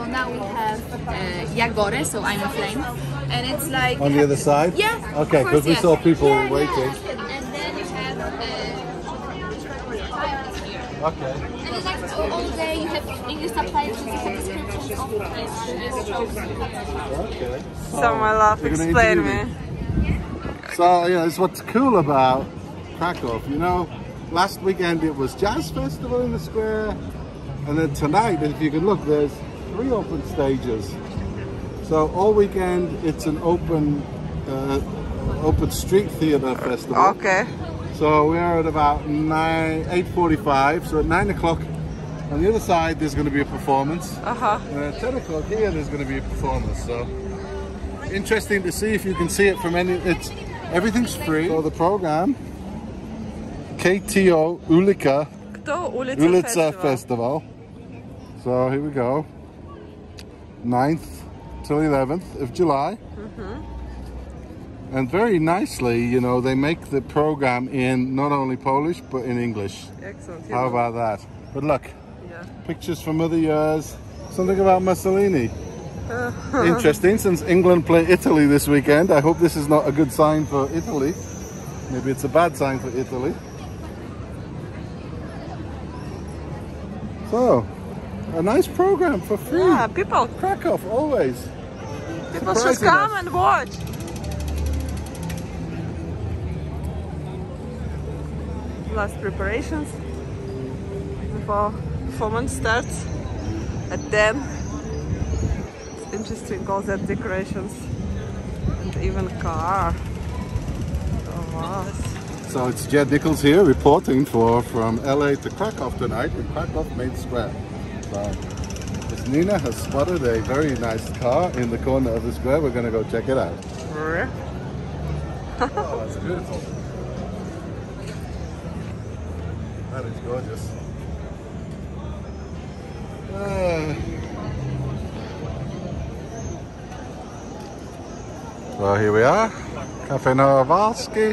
now we have Jagore, so I'm a flame. And it's like... On the other side? Yeah. Okay, because we saw people waiting. Yeah. And then you have here. Okay. And it's like all day you have English subtitles, you have descriptions of each. Okay. So my love, explain me. So, you know, it's what's cool about Krakow. You know, last weekend it was Jazz Festival in the square. And then tonight, if you can look, there's 3 open stages. So all weekend it's an open street theatre festival. Okay. So we are at about 8:45. So at 9 o'clock on the other side there's going to be a performance. And at 10 o'clock here there's going to be a performance. So interesting to see if you can see it from any. Everything's free. So the program, KTO Ulica Festival. So here we go. 9th till 11th of July. And very nicely, you know, they make the program in not only Polish but in English. Excellent. How about that? But look, pictures from other years. Something about Mussolini. Interesting, since England play Italy this weekend. I hope this is not a good sign for Italy. Maybe it's a bad sign for Italy. So, a nice program for free. Yeah, people. Krakow, always. People should come and watch. Last preparations before performance starts at 10. It's interesting, all that decorations and even car. Oh wow. So it's Jed Nichols here reporting from LA to Krakow tonight in Krakow Main Square. So Miss Nina has spotted a very nice car in the corner of the square. We're going to go check it out. Oh, that's beautiful. That is gorgeous. So here we are, Cafe Noworolski.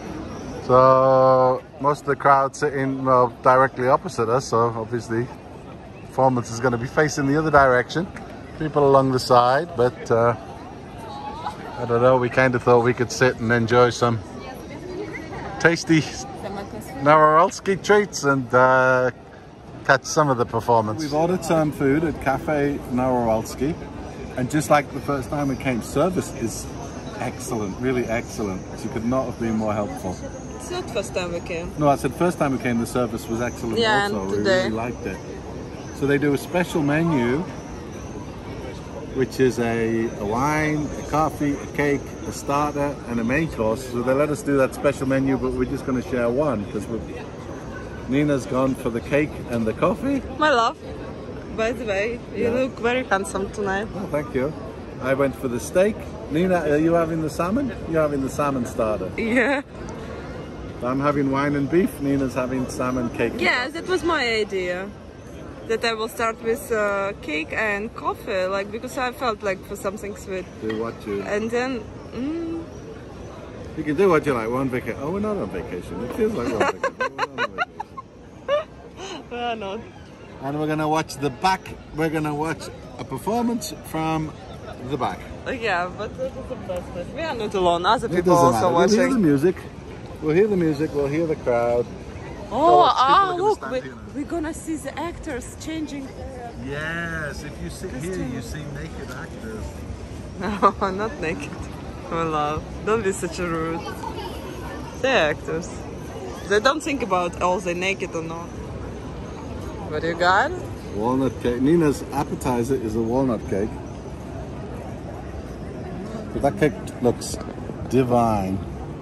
So most of the crowd sitting directly opposite us, so obviously performance is going to be facing the other direction. People along the side, but I don't know, we kind of thought we could sit and enjoy some tasty Noworolski treats and catch some of the performance. We've ordered some food at Cafe Noworolski, and just like the first time we came, service is excellent, really excellent. She could not have been more helpful. It's not first time we came. No, I said first time we came the service was excellent also. And we today. really liked it. So they do a special menu, which is a wine, a coffee, a cake, a starter and a main course. So they let us do that special menu, but we're just going to share one because Nina's gone for the cake and the coffee. My love, by the way, you look very handsome tonight. Oh, thank you. I went for the steak. Nina, are you having the salmon? You're having the salmon starter. Yeah. I'm having wine and beef. Nina's having salmon cake. Yeah, that was my idea. That I will start with cake and coffee, like because I felt like for something sweet. Do what you... And then... You can do what you like. We're on vacation. Oh, we're not on vacation. It feels like we're on vacation. We're not on vacation. We're not. And we're going to watch the back. We're going to watch a performance from the back. Yeah, but this is the best place. We are not alone. Other people also watching. We'll hear the music. We'll hear the music. We'll hear the crowd. Oh, look, we're gonna see the actors changing. Yes, if you sit here, you see naked actors. No, not naked. My love, don't be such a rude. They're actors. They don't think about are they naked or not. What you got? Walnut cake. Nina's appetizer is a walnut cake. But that cake looks divine.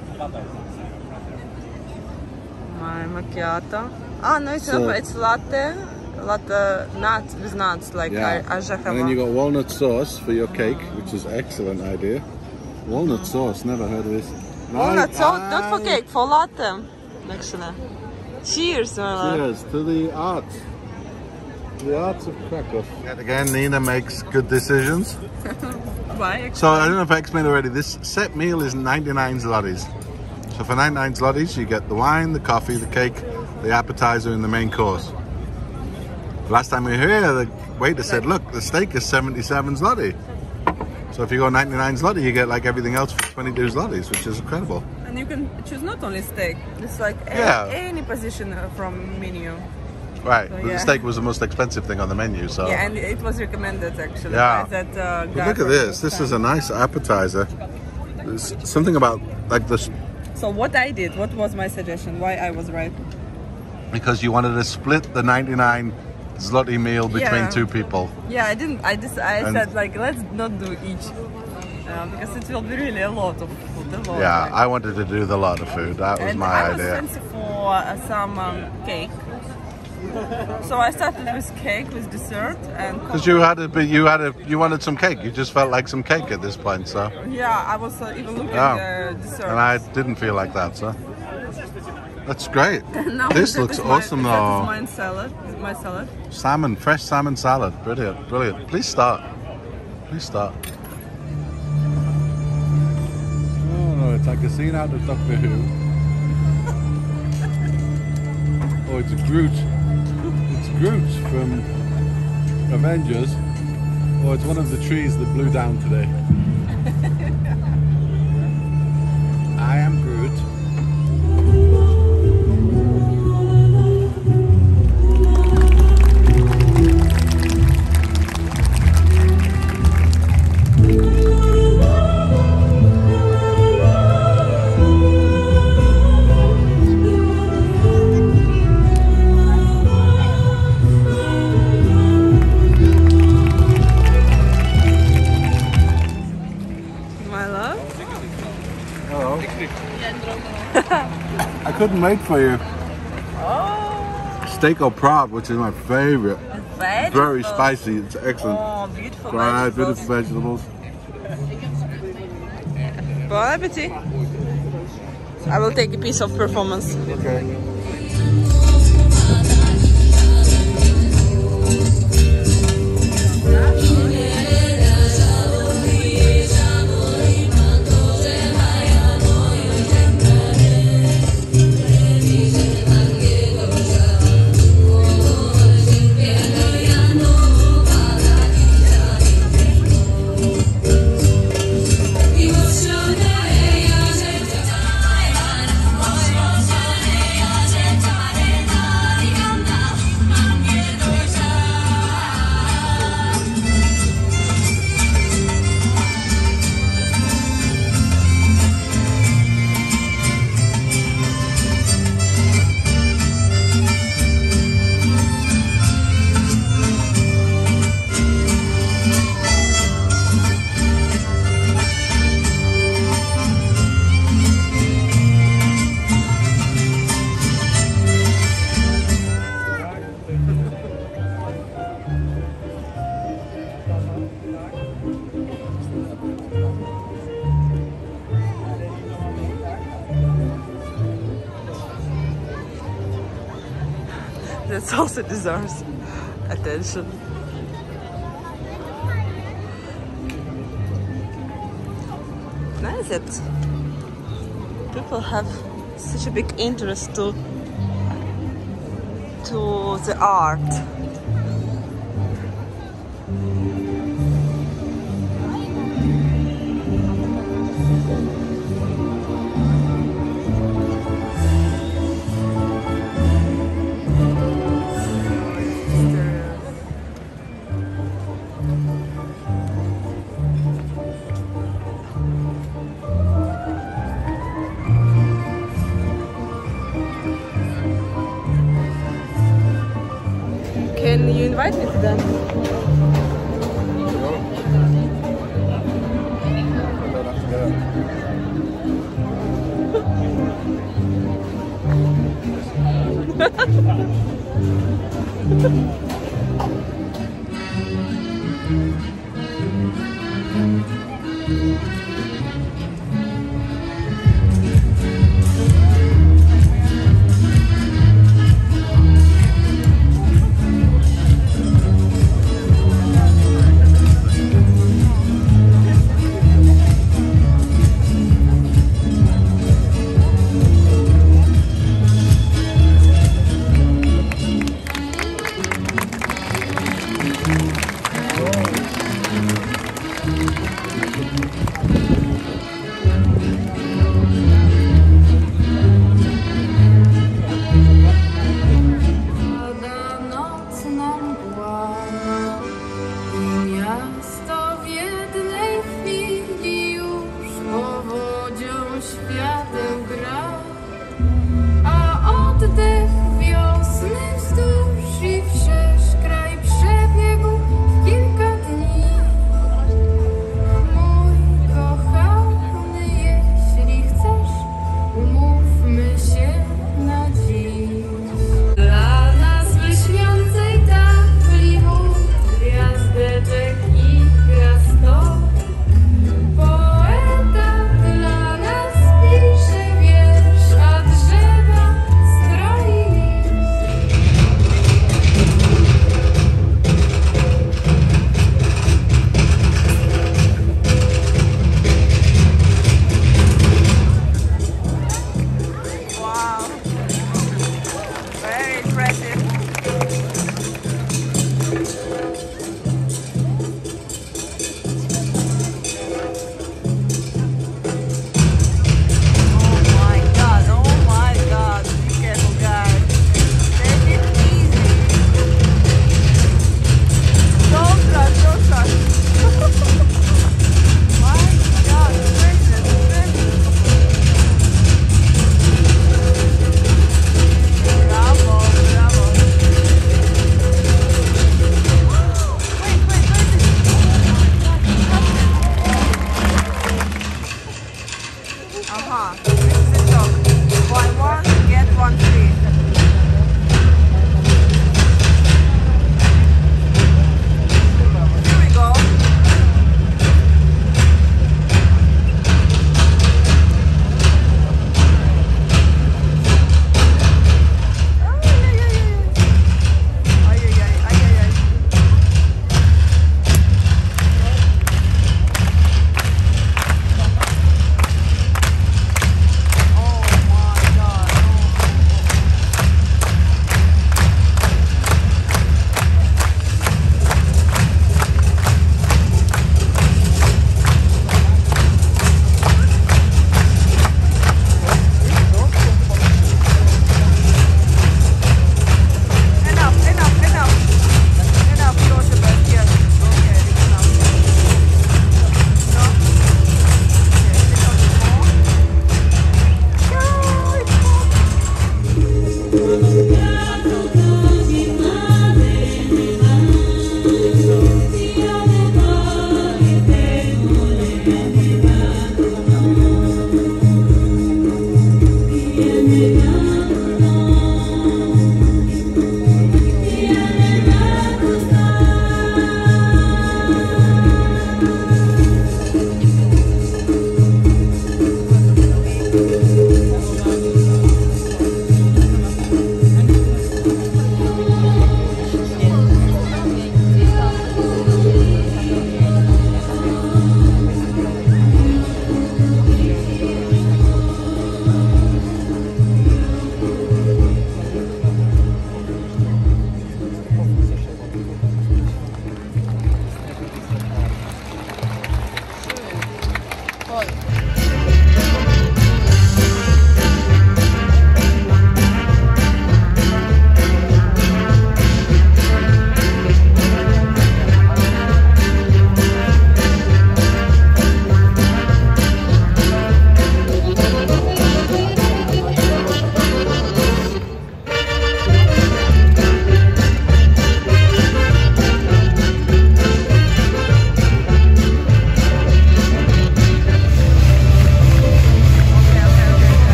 My macchiato. Ah, no, it's latte. Latte nuts with nuts, like and then you got walnut sauce for your cake, which is excellent idea. Walnut sauce, never heard of this. Walnut sauce, not for cake, for latte. Actually. Cheers, my love. Cheers to the art. The arts of Krakow. Yet again, Nina makes good decisions. Why? So I don't know if I explained already, this set meal is 99 zlotys. So for 99 zlotys, you get the wine, the coffee, the cake, the appetizer, and the main course. Last time we were here, the waiter said, look, the steak is 77 zloty. So if you go 99 zloty, you get like everything else for 22 zlotys, which is incredible. And you can choose not only steak, it's like any position from menu. Right, So, but yeah. the steak was the most expensive thing on the menu, so... Yeah, and it was recommended actually Yeah. by that But guy. look at this. This is a nice appetizer. There's something about like this, So what I did, what was my suggestion? Why I was right? because you wanted to split the 99 zloty meal between Yeah. two people. Yeah, I didn't. I And- said like let's not do each because it will be really a lot of food. A lot, Yeah, like. I wanted to do the lot of food. That was And my I was idea. fancy for some cake. So I started with cake, with dessert, and Because you wanted some cake. You just felt like some cake at this point, so. yeah, I was even looking Yeah. at dessert. And I didn't feel like that, so. That's great. Now This that looks is awesome, that though. is my salad. Salmon, fresh salmon salad. Brilliant, brilliant. Please start. Please start. Oh no, it's like a scene out of Doctor Who. Oh, it's Groot. It's Groot from Avengers. Oh, it's one of the trees that blew down today. I am Groot. My love. Hello. I couldn't wait for you. Oh, Steak au poivre, which is my favorite. vegetables. Very spicy. It's excellent. Oh, beautiful Fried, vegetables. beautiful vegetables. Bon appetit. I will take a piece of performance. Okay. That also deserves attention. Nice that people have such a big interest to the art. Can you invite me to them?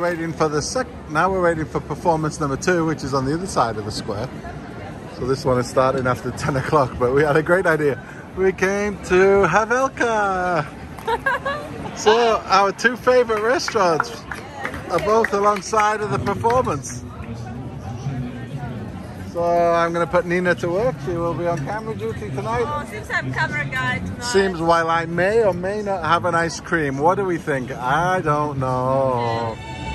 waiting for now we're waiting for performance number 2, which is on the other side of the square. So this one is starting after 10 o'clock, but we had a great idea. We came to Hawelka. So our 2 favorite restaurants are both alongside of the performance. So I'm going to put Nina to work. She will be on camera duty tonight. Oh, seems I'm camera guy tonight. Seems while I may or may not have an ice cream. What do we think? I don't know.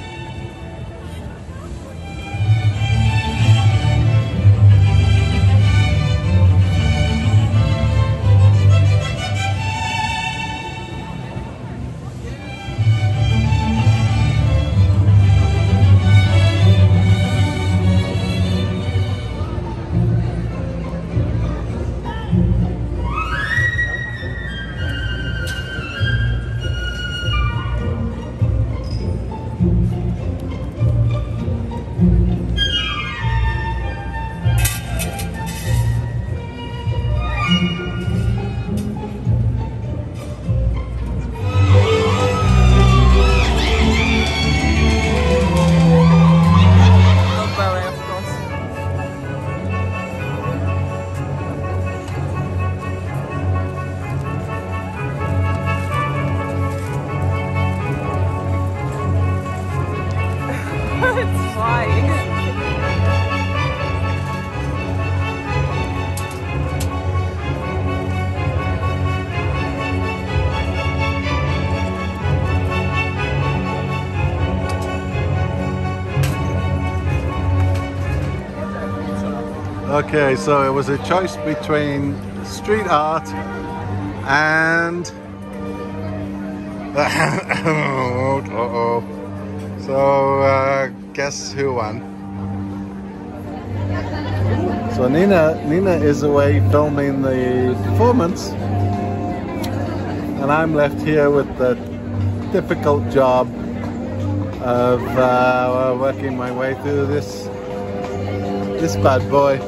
Okay, so it was a choice between street art and so guess who won? So Nina is away filming the performance, and I'm left here with the difficult job of working my way through this bad boy.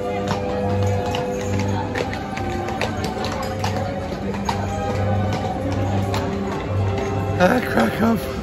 Krakow.